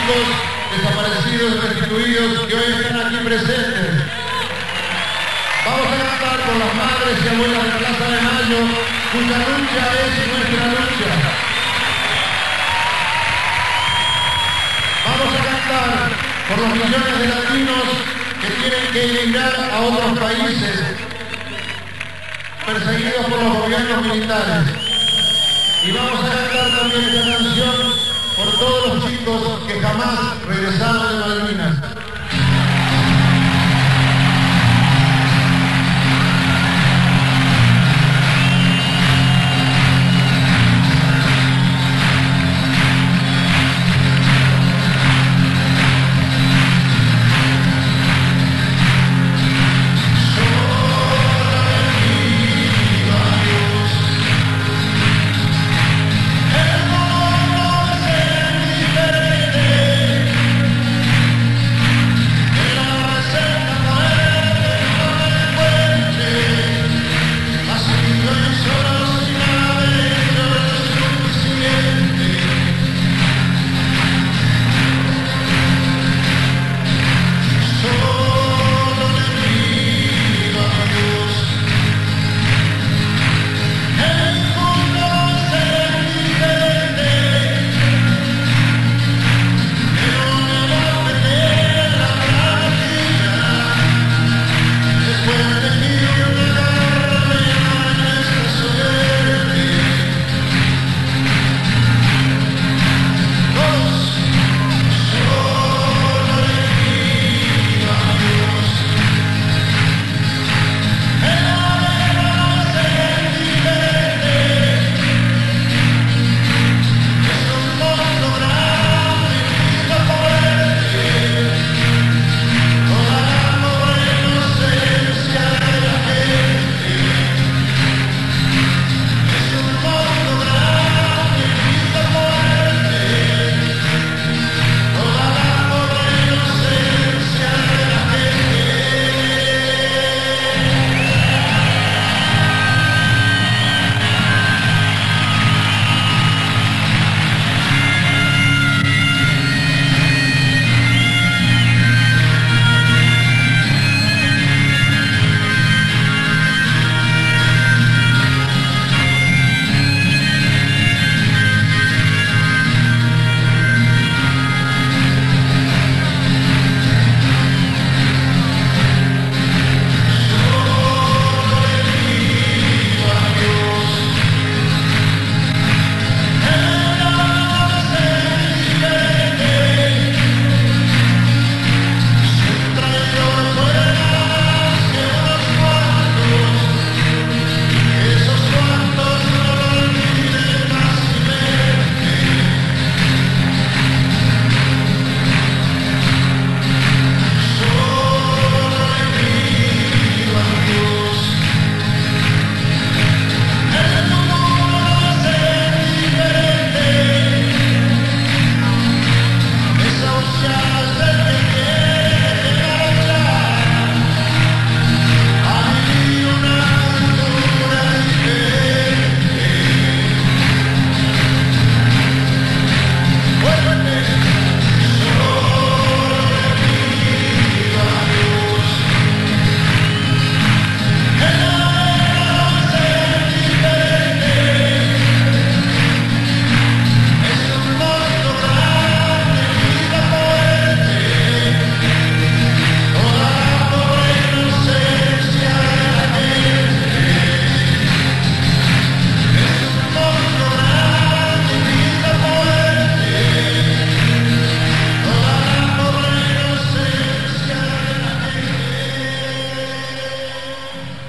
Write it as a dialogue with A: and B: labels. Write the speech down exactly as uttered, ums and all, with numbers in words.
A: chicos desaparecidos y restituidos que hoy están aquí presentes. Vamos a cantar por las madres y abuelas de Plaza de Mayo, cuya lucha es nuestra lucha. Vamos a cantar por los millones de latinos que tienen que emigrar a otros países, perseguidos por los gobiernos militares. Y vamos a cantar también esta canción por todos los chicos que jamás regresaron de Malvinas.